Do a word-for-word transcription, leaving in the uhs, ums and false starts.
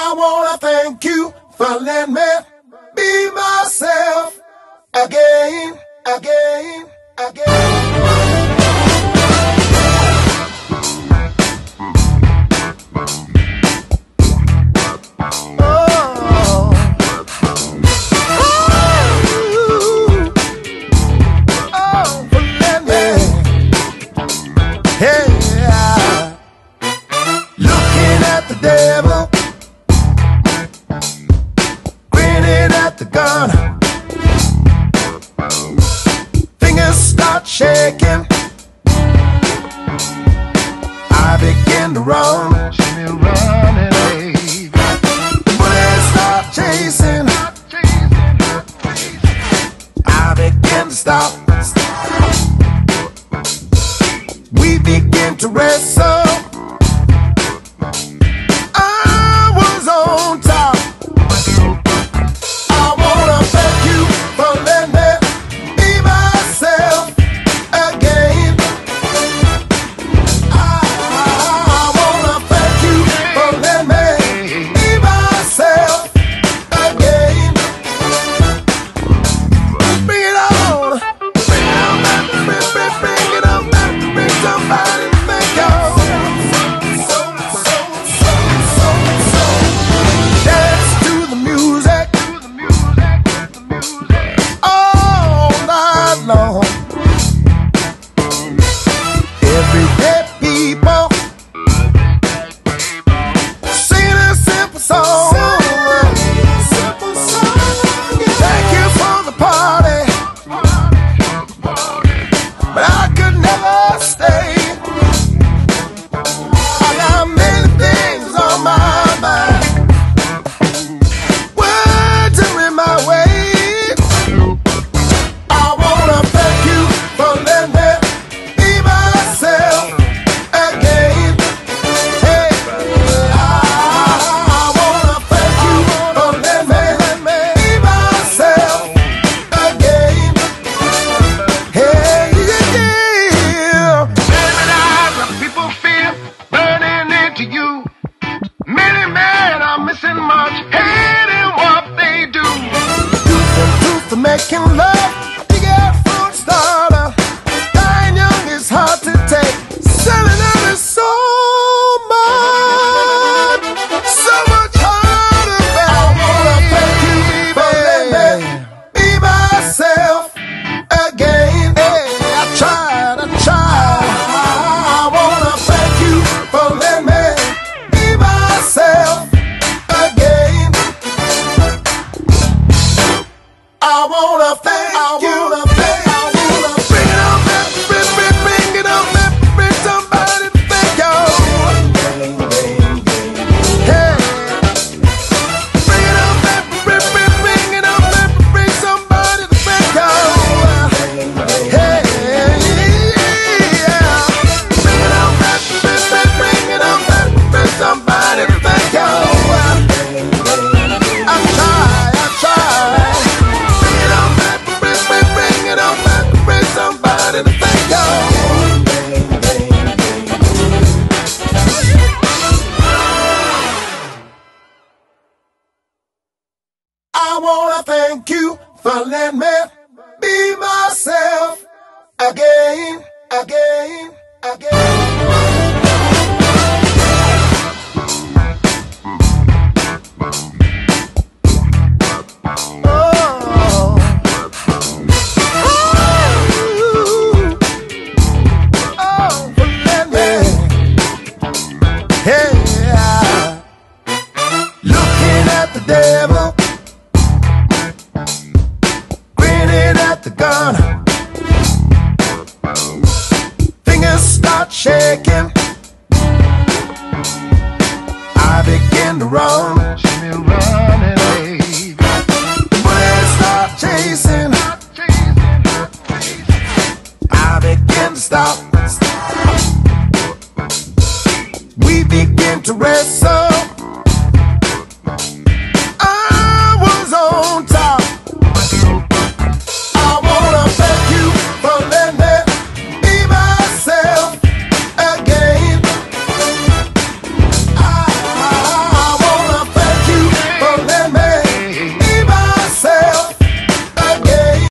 I wanna thank you for letting me be myself again, again, again. Devil grinning at the gun, fingers start shaking. I begin to run, the bullets start chasing. I begin to stop. We begin to wrestle. Everyday people sing a simple song. Simple song. Thank you for the party, but I could never stay. I got many things on my mind, words are in my way. I wanna thank you for letting me for making love, you get food starter. Dying young is hard to take. Selling out is so much, so much harder, baby. I wanna thank you for letting me be myself again. Hey, I tried, I tried. I wanna thank you for letting me be myself again. I wanna thank I you. Wanna thank, I wanna bring it on, bring, bring, bring it on, bring somebody to thank you. Hey, bring it on, bring, bring, bring it on, bring somebody to thank you. Hey, yeah, bring it on, bring, bring, bring it on, bring somebody to thank you. I try, I try. Somebody to thank you. I wanna thank you for letting me be myself again, again, again. The devil grinning at the gun, fingers start shaking. I begin to run.